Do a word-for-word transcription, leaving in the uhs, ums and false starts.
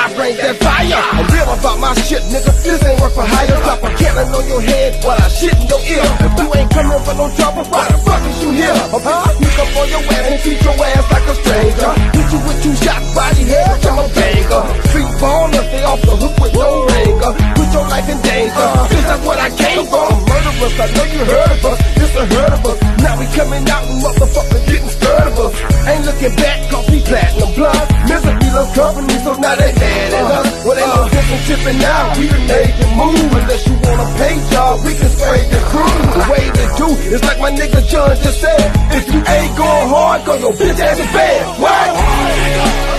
I bring that fire. I'm real about my shit, nigga. This ain't work for hire. Drop a cannon on your head while I shit in your ear. If you ain't coming for no trouble, why the fuck is you here? Huh? Sneak up on your ass and treat your ass like a stranger. Hit you with two shots, body head, I'm a banger. Street baller, stay off the hook with no ringer. Put your life in danger. This is what I came from. Murderers, I know you heard of us. This a herd of us. Now we coming out and motherfuckers getting scared of us. Ain't looking back, cause we platinum blood. Misery love company, so now they mad at us. Well, ain't no different tipping now. We done made the move. Unless you want a pay job, we can spray the crew. The way to do is like my nigga John just said. If you ain't going hard, cause your bitch ass is bad. What?